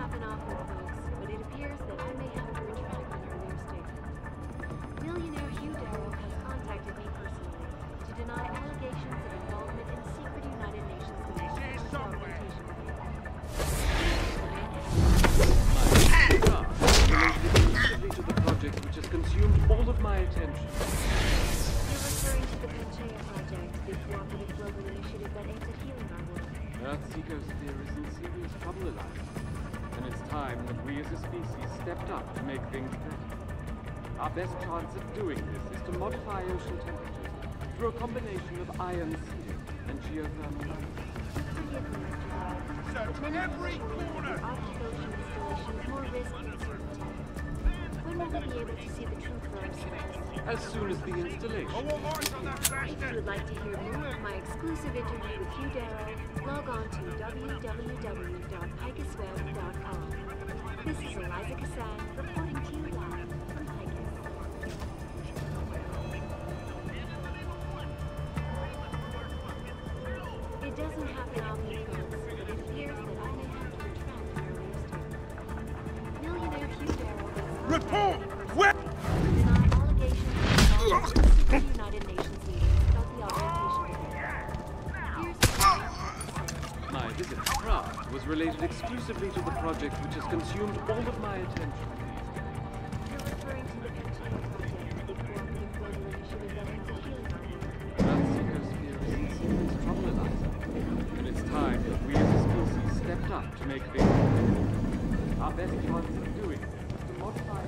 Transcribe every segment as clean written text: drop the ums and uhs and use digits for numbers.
happen often, folks, but it appears that I may have to retract an earlier statement. Millionaire Hugh Darrow has contacted me personally to deny allegations of involvement in secret United Nations meetings and documentation review. Related to the project which has consumed all of my attention. You're referring to the Panchaea Project, the cooperative global initiative that aims at healing our world. Earthseeker's sphere is in serious trouble, Eliza. And it's time that we as a species stepped up to make things better. Our best chance of doing this is to modify ocean temperatures through a combination of ion seeding and geothermal light. Forgive me, Mr. Darrow, but many every corner! the Arctic Ocean installation is more risk than certainty. When will we be able to see the truth for ourselves? As soon as the installation. I want eyes on that If you bastard! would like to hear more of my exclusive interview with Hugh Darrow, log on to www.picusweb.com. This is Eliza Cassan reporting to you live from Picus. It doesn't happen often, folks, but it appears that I may have to retract an earlier statement. Millionaire Hugh Darrow has Report! Where? deny allegations of involvement in secret United Nations meetings about the augmentation review. Here's what I have to say. My visit to Prague was related exclusively to the project which has consumed all of my attention. You're referring to the Panchaea Project, the cooperative global initiative that aims at healing our world. Earthseeker's sphere is in serious trouble, Eliza. And it's time that we as a species stepped up to make things better. Our best chance of doing this is to modify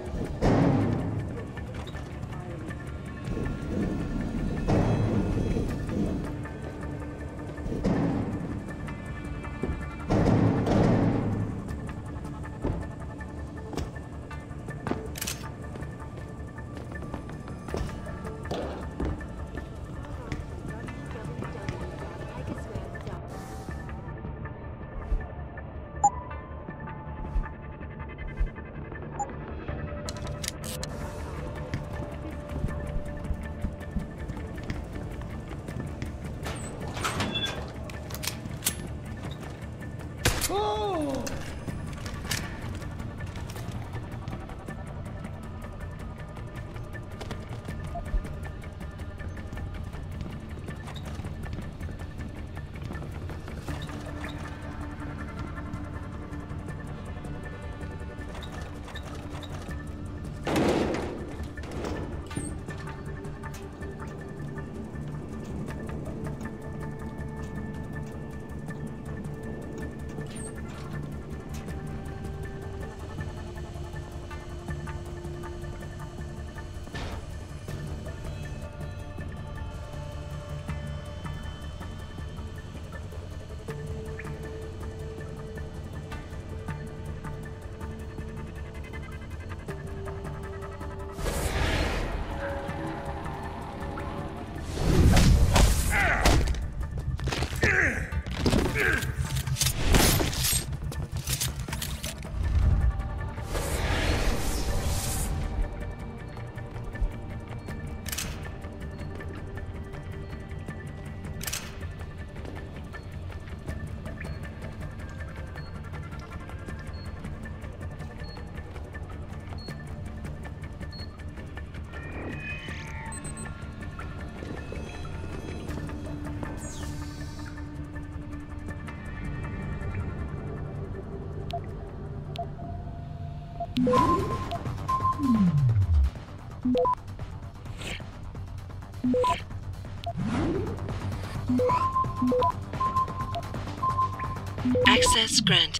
Access granted.